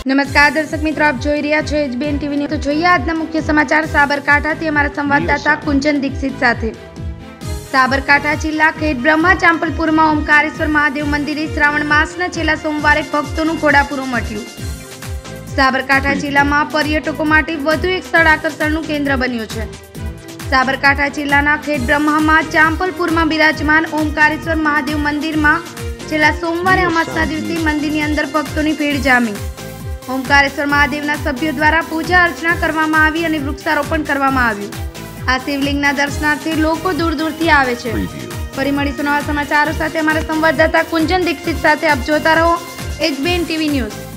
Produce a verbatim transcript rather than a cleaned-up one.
नमस्कार दर्शक मित्रों, आप જોઈ રહ્યા છો એચબીએન ટીવી ન્યૂઝ। તો જોઈએ આજના મુખ્ય સમાચાર સાબરકાંઠાથી અમારા સંવાદદાતા કુંચન દીક્ષિત સાથે। સાબરકાંઠા જિલ્લા ખેડ બ્રહ્મા ચાંપલપુરમાં ઓમકારેશ્વર મહાદેવ મંદિરે શ્રાવણ માસના છેલ્લા સોમવારે ભક્તોનું ઘોડાપૂરું મટ્યું। સાબરકાંઠા જિલ્લામાં પર્યટકો માટે વધુ એક સ્થળ આકર્ષણનું કેન્દ્ર બન્યું છે। સાબરકાંઠા જિલ્લાના ખેડ બ્રહ્મામાં ચાંપલપુરમાં બિરાજમાન ઓમકારેશ્વર મહાદેવ મંદિરમાં છેલ્લા સોમવારે અમાસના દિવસે મંદિરની અંદર ભક્તોની ભીડ જામી। ઓમકારેશ્વર મહાદેવના સભ્યો દ્વારા પૂજા અર્ચના કરવામાં આવી અને વૃક્ષારોપણ કરવામાં આવ્યું। આ શિવલિંગના દર્શનાર્થે લોકો દૂર દૂરથી આવે છે। ફરી મળીશું નવા સમાચારો સાથે અમારા સંવાદદાતા કુંજન દીક્ષિત સાથે। આપ જોતા રહો એચબીએન ટીવી ન્યૂઝ।